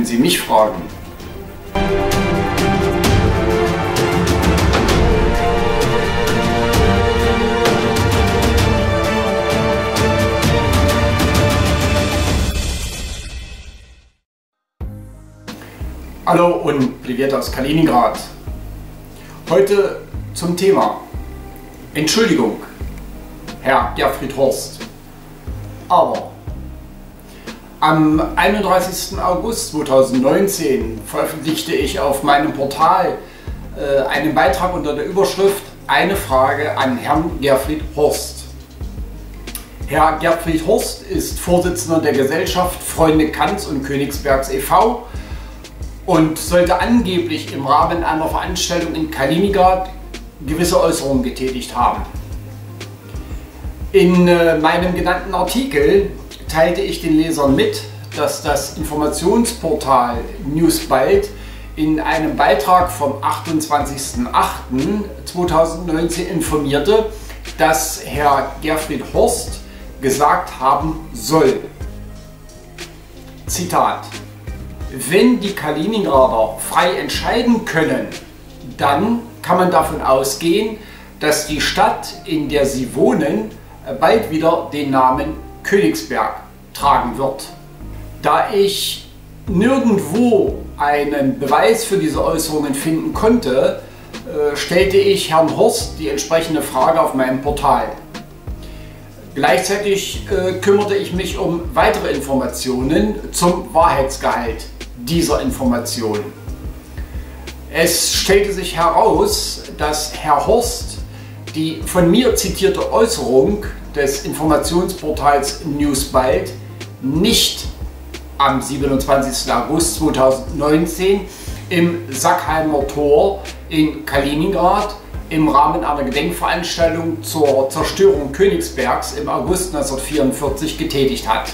Sie mich fragen. Hallo und Pliviert aus Kaliningrad. Heute zum Thema Entschuldigung, Herr Gerfried Horst. Aber am 31. August 2019 veröffentlichte ich auf meinem Portal einen Beitrag unter der Überschrift Eine Frage an Herrn Gerfried Horst. Herr Gerfried Horst ist Vorsitzender der Gesellschaft Freunde Kants und Königsbergs e.V. und sollte angeblich im Rahmen einer Veranstaltung in Kaliningrad gewisse Äußerungen getätigt haben. In meinem genannten Artikel teilte ich den Lesern mit, dass das Informationsportal Newsbalt in einem Beitrag vom 28.08.2019 informierte, dass Herr Gerfried Horst gesagt haben soll, Zitat: Wenn die Kaliningrader frei entscheiden können, dann kann man davon ausgehen, dass die Stadt, in der sie wohnen, bald wieder den Namen Königsberg tragen wird. Da ich nirgendwo einen Beweis für diese Äußerungen finden konnte, stellte ich Herrn Horst die entsprechende Frage auf meinem Portal. Gleichzeitig kümmerte ich mich um weitere Informationen zum Wahrheitsgehalt dieser Information. Es stellte sich heraus, dass Herr Horst die von mir zitierte Äußerung des Informationsportals Newsbalt nicht am 27. August 2019 im Sackheimer Tor in Kaliningrad im Rahmen einer Gedenkveranstaltung zur Zerstörung Königsbergs im August 1944 getätigt hat.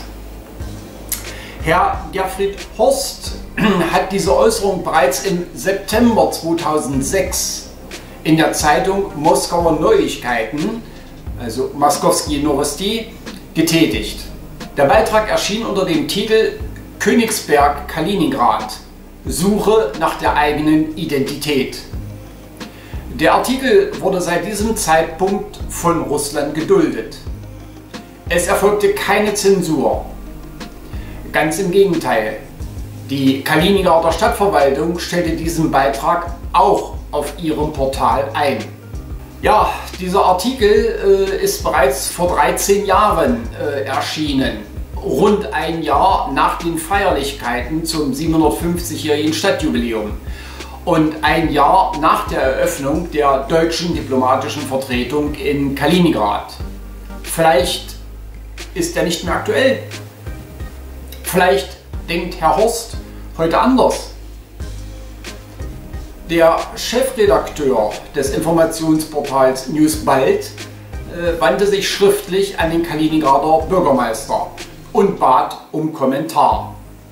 Herr Gerfried Horst hat diese Äußerung bereits im September 2006 in der Zeitung Moskauer Neuigkeiten, also Moskowski Novosti, getätigt. Der Beitrag erschien unter dem Titel Königsberg Kaliningrad – Suche nach der eigenen Identität. Der Artikel wurde seit diesem Zeitpunkt von Russland geduldet. Es erfolgte keine Zensur. Ganz im Gegenteil. Die Kaliningrader Stadtverwaltung stellte diesen Beitrag auch auf ihrem Portal ein. Ja, dieser Artikel ist bereits vor 13 Jahren erschienen, rund ein Jahr nach den Feierlichkeiten zum 750-jährigen Stadtjubiläum und ein Jahr nach der Eröffnung der deutschen diplomatischen Vertretung in Kaliningrad. Vielleicht ist er nicht mehr aktuell. Vielleicht denkt Herr Horst heute anders. Der Chefredakteur des Informationsportals Newsbalt wandte sich schriftlich an den Kaliningrader Bürgermeister und bat um Kommentar.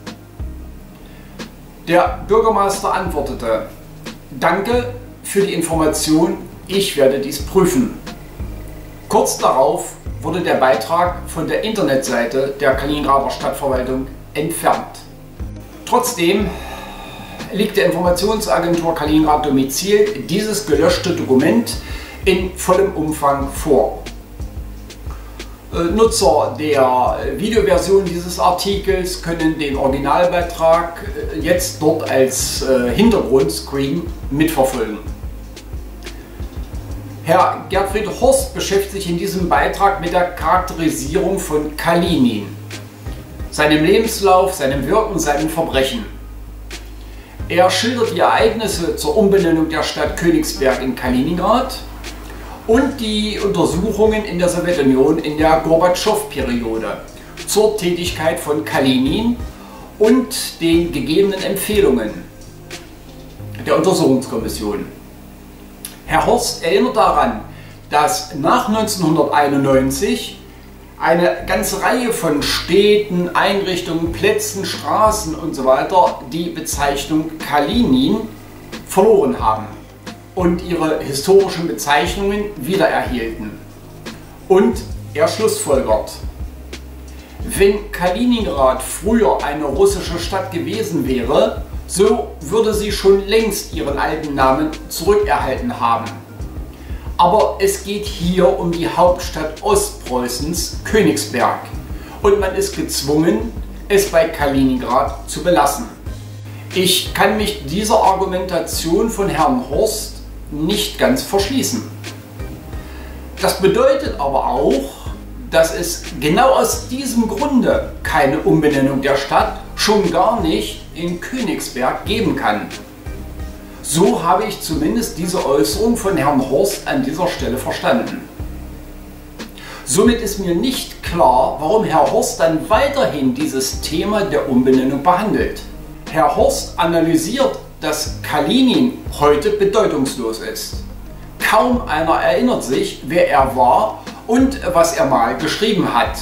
Der Bürgermeister antwortete: Danke für die Information, ich werde dies prüfen. Kurz darauf wurde der Beitrag von der Internetseite der Kaliningrader Stadtverwaltung entfernt. Trotzdem liegt der Informationsagentur Kaliningrad Domizil dieses gelöschte Dokument in vollem Umfang vor. Nutzer der Videoversion dieses Artikels können den Originalbeitrag jetzt dort als Hintergrundscreen mitverfolgen. Herr Gerfried Horst beschäftigt sich in diesem Beitrag mit der Charakterisierung von Kalinin, seinem Lebenslauf, seinem Wirken, seinen Verbrechen. Er schildert die Ereignisse zur Umbenennung der Stadt Königsberg in Kaliningrad und die Untersuchungen in der Sowjetunion in der Gorbatschow-Periode zur Tätigkeit von Kalinin und den gegebenen Empfehlungen der Untersuchungskommission. Herr Horst erinnert daran, dass nach 1991 eine ganze Reihe von Städten, Einrichtungen, Plätzen, Straßen usw. die Bezeichnung Kalinin verloren haben und ihre historischen Bezeichnungen wiedererhielten. Und er schlussfolgert: Wenn Kaliningrad früher eine russische Stadt gewesen wäre, so würde sie schon längst ihren alten Namen zurückerhalten haben. Aber es geht hier um die Hauptstadt Ostpreußens, Königsberg, und man ist gezwungen, es bei Kaliningrad zu belassen. Ich kann mich dieser Argumentation von Herrn Horst nicht ganz verschließen. Das bedeutet aber auch, dass es genau aus diesem Grunde keine Umbenennung der Stadt, schon gar nicht in Königsberg, geben kann. So habe ich zumindest diese Äußerung von Herrn Horst an dieser Stelle verstanden. Somit ist mir nicht klar, warum Herr Horst dann weiterhin dieses Thema der Umbenennung behandelt. Herr Horst analysiert, dass Kalinin heute bedeutungslos ist. Kaum einer erinnert sich, wer er war und was er mal geschrieben hat.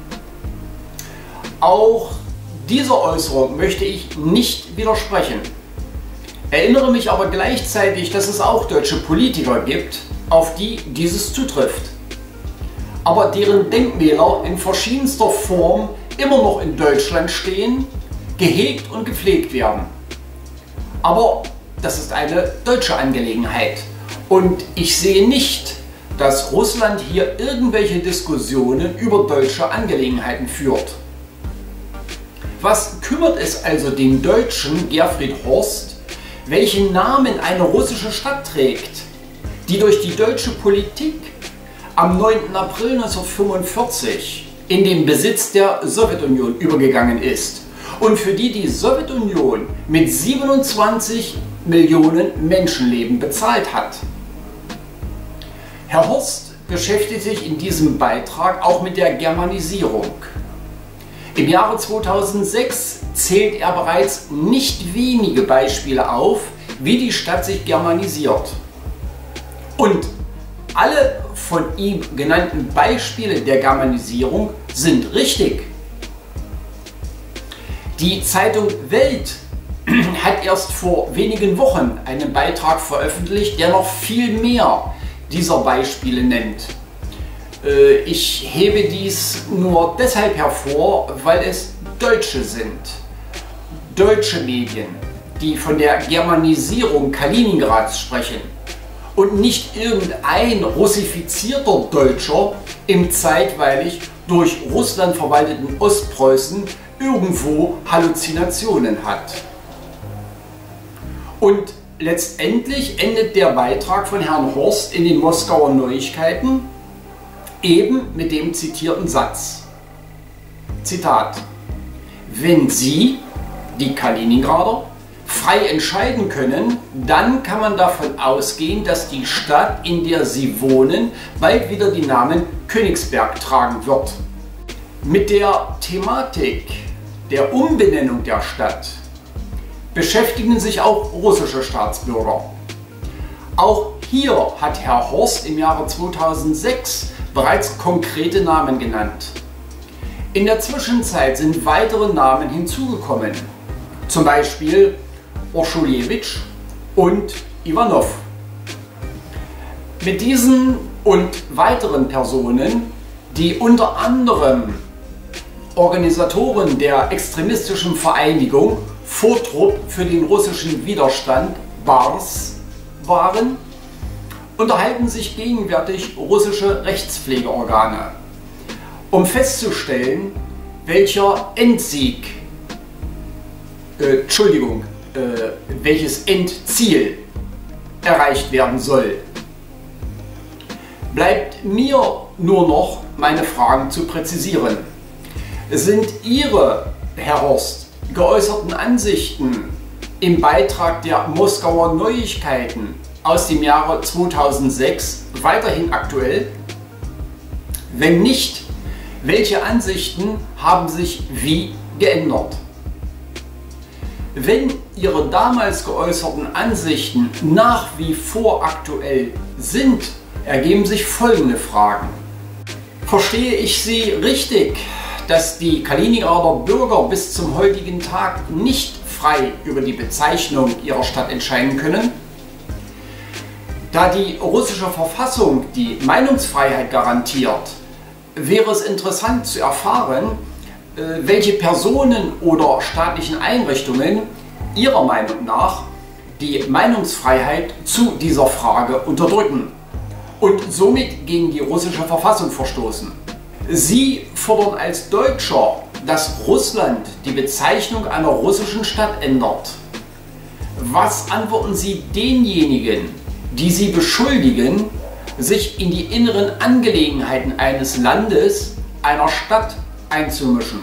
Auch dieser Äußerung möchte ich nicht widersprechen. Erinnere mich aber gleichzeitig, dass es auch deutsche Politiker gibt, auf die dieses zutrifft, aber deren Denkmäler in verschiedenster Form immer noch in Deutschland stehen, gehegt und gepflegt werden. Aber das ist eine deutsche Angelegenheit und ich sehe nicht, dass Russland hier irgendwelche Diskussionen über deutsche Angelegenheiten führt. Was kümmert es also den Deutschen Gerfried Horst, welchen Namen eine russische Stadt trägt, die durch die deutsche Politik am 9. April 1945 in den Besitz der Sowjetunion übergegangen ist und für die die Sowjetunion mit 27 Millionen Menschenleben bezahlt hat? Herr Horst beschäftigt sich in diesem Beitrag auch mit der Germanisierung. Im Jahre 2006 zählt er bereits nicht wenige Beispiele auf, wie die Stadt sich germanisiert. Und alle von ihm genannten Beispiele der Germanisierung sind richtig. Die Zeitung Welt hat erst vor wenigen Wochen einen Beitrag veröffentlicht, der noch viel mehr dieser Beispiele nennt. Ich hebe dies nur deshalb hervor, weil es Deutsche sind. Deutsche Medien, die von der Germanisierung Kaliningrads sprechen und nicht irgendein russifizierter Deutscher im zeitweilig durch Russland verwalteten Ostpreußen irgendwo Halluzinationen hat. Und letztendlich endet der Beitrag von Herrn Horst in den Moskauer Neuigkeiten eben mit dem zitierten Satz. Zitat: Wenn Sie, die Kaliningrader, frei entscheiden können, dann kann man davon ausgehen, dass die Stadt, in der Sie wohnen, bald wieder die Namen Königsberg tragen wird. Mit der Thematik der Umbenennung der Stadt beschäftigen sich auch russische Staatsbürger. Auch hier hat Herr Horst im Jahre 2006 bereits konkrete Namen genannt. In der Zwischenzeit sind weitere Namen hinzugekommen, zum Beispiel Orschulewitsch und Iwanov. Mit diesen und weiteren Personen, die unter anderem Organisatoren der extremistischen Vereinigung Vortrupp für den russischen Widerstand BARS waren, unterhalten sich gegenwärtig russische Rechtspflegeorgane, um festzustellen, welches Endziel erreicht werden soll. Bleibt mir nur noch, meine Fragen zu präzisieren. Sind Ihre, Herr Horst, geäußerten Ansichten im Beitrag der Moskauer Neuigkeiten aus dem Jahre 2006 weiterhin aktuell? Wenn nicht, welche Ansichten haben sich wie geändert? Wenn Ihre damals geäußerten Ansichten nach wie vor aktuell sind, ergeben sich folgende Fragen. Verstehe ich Sie richtig, dass die Kaliningrader Bürger bis zum heutigen Tag nicht frei über die Bezeichnung ihrer Stadt entscheiden können? Da die russische Verfassung die Meinungsfreiheit garantiert, wäre es interessant zu erfahren, welche Personen oder staatlichen Einrichtungen Ihrer Meinung nach die Meinungsfreiheit zu dieser Frage unterdrücken und somit gegen die russische Verfassung verstoßen. Sie fordern als Deutscher, dass Russland die Bezeichnung einer russischen Stadt ändert. Was antworten Sie denjenigen, die Sie beschuldigen, sich in die inneren Angelegenheiten eines Landes, einer Stadt einzumischen?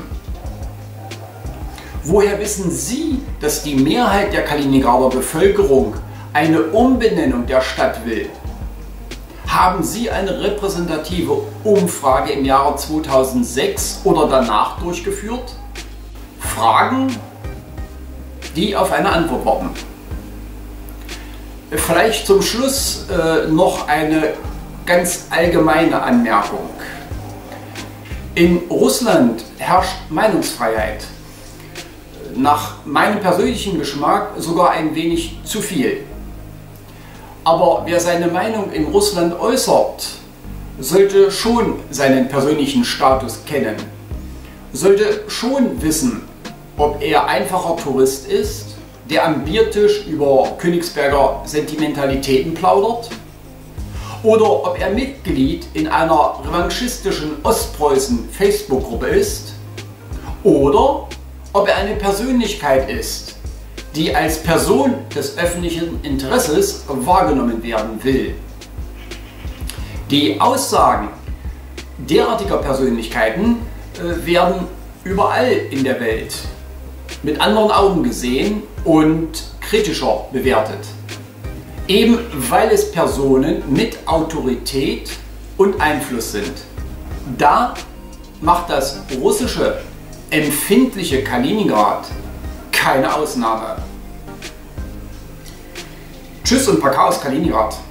Woher wissen Sie, dass die Mehrheit der Kaliningrader Bevölkerung eine Umbenennung der Stadt will? Haben Sie eine repräsentative Umfrage im Jahre 2006 oder danach durchgeführt? Fragen, die auf eine Antwort warten. Vielleicht zum Schluss noch eine ganz allgemeine Anmerkung. In Russland herrscht Meinungsfreiheit. Nach meinem persönlichen Geschmack sogar ein wenig zu viel. Aber wer seine Meinung in Russland äußert, sollte schon seinen persönlichen Status kennen, sollte schon wissen, ob er einfacher Tourist ist, der am Biertisch über Königsberger Sentimentalitäten plaudert, oder ob er Mitglied in einer revanchistischen Ostpreußen-Facebook-Gruppe ist, oder ob er eine Persönlichkeit ist, die als Person des öffentlichen Interesses wahrgenommen werden will. Die Aussagen derartiger Persönlichkeiten werden überall in der Welt mit anderen Augen gesehen und kritischer bewertet. Eben weil es Personen mit Autorität und Einfluss sind. Da macht das russische empfindliche Kaliningrad keine Ausnahme. Tschüss und Paka aus Kaliningrad.